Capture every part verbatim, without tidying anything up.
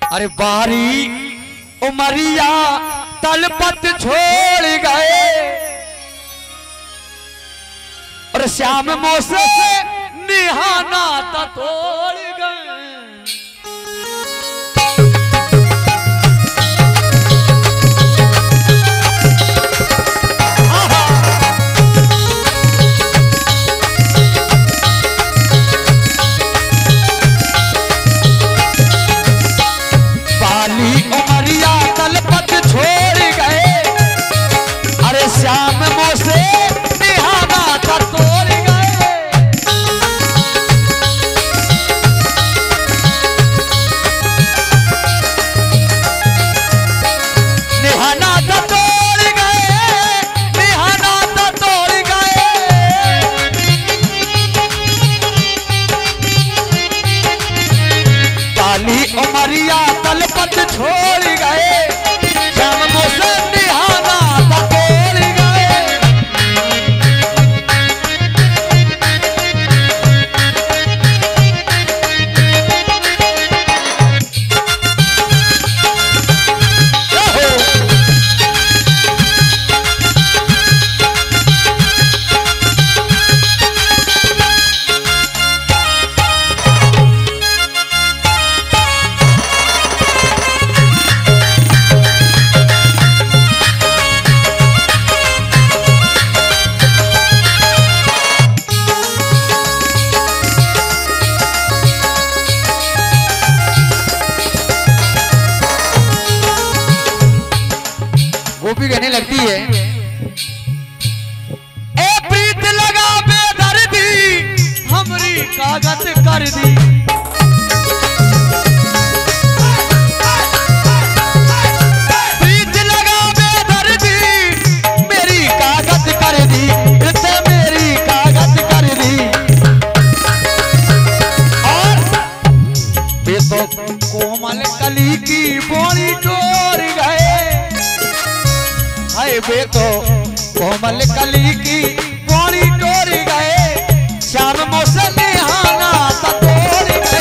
अरे बारी उमरिया तलपत छोड़ गए और श्याम मोसे निहाना तोड़ गए। उमरिया तलपत छोड़ गए श्याम मोसे निहाना तोड़ गए। गोपी कहने लगती है, ए प्रीत लगा बेदर्दी हमरी कागज कर दी। प्रीत लगा बेदर्दी मेरी कागज कर दी, ते मेरी कागज कर दी। और वे तो कोमल कली की बोली तोड़ गए। वे तो कोमल कली की बोली तोड़ गए श्याम मोसे निहाना तोड़ गए।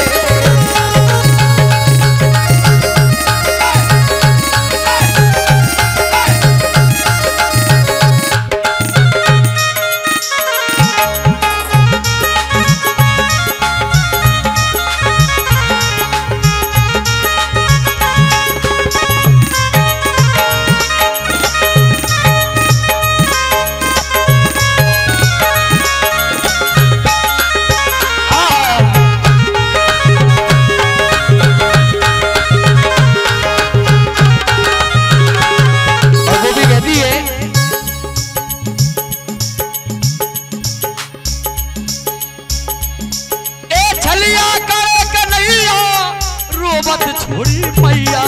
छोड़ी मैया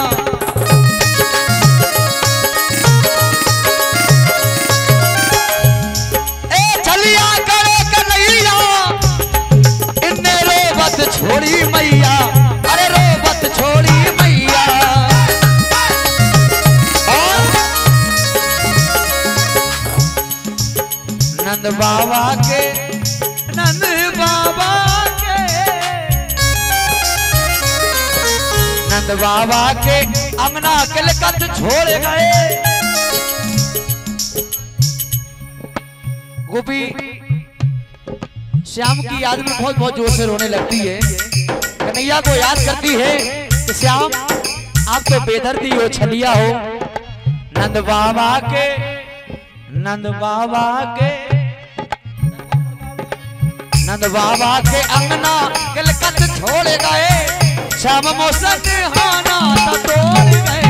ए छलिया करे कन्हैया इन्ने रोबत छोड़ी मैया। अरे रोबत छोड़ी मैया। और नंद बाबा के नंद बाबा नंद बाबा के अंगना किलकत छोड़ गए। गोपी श्याम की याद में बहुत बहुत जोर से रोने लगती है। कन्हैया को याद करती है कि श्याम आप तो बेदर्दी हो, छलिया हो। नंद बाबा के नंद बाबा के नंद बाबा के अंगना किलकत छोड़ गए श्याम मोसे निहाना तोड़ गए।